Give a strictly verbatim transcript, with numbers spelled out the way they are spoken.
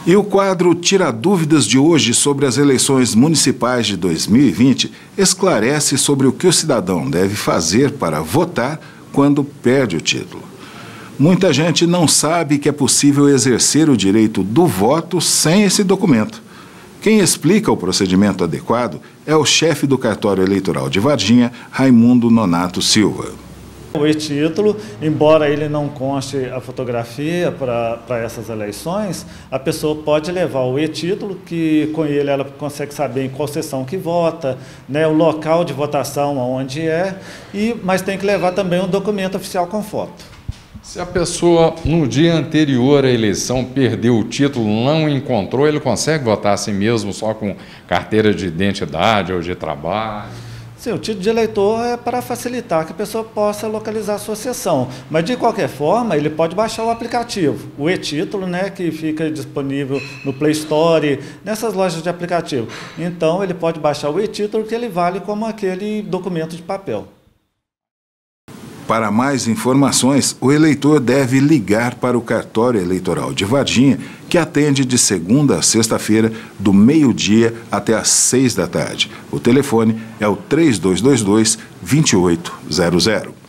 E o quadro Tira Dúvidas de hoje sobre as eleições municipais de dois mil e vinte esclarece sobre o que o cidadão deve fazer para votar quando perde o título. Muita gente não sabe que é possível exercer o direito do voto sem esse documento. Quem explica o procedimento adequado é o chefe do cartório eleitoral de Varginha, Raimundo Nonato Silva. O e-título, embora ele não conste a fotografia para essas eleições, a pessoa pode levar o e-título, que com ele ela consegue saber em qual sessão que vota, né, o local de votação onde é, e, mas tem que levar também um documento oficial com foto. Se a pessoa, no dia anterior à eleição, perdeu o título, não encontrou, ele consegue votar assim mesmo, só com carteira de identidade ou de trabalho? Sim, o título de eleitor é para facilitar que a pessoa possa localizar a sua sessão. Mas, de qualquer forma, ele pode baixar o aplicativo, o e-título, né, que fica disponível no Play Store, nessas lojas de aplicativo. Então, ele pode baixar o e-título, que ele vale como aquele documento de papel. Para mais informações, o eleitor deve ligar para o cartório eleitoral de Varginha, que atende de segunda a sexta-feira, do meio-dia até às seis da tarde. O telefone é o três dois dois dois, dois oito zero zero.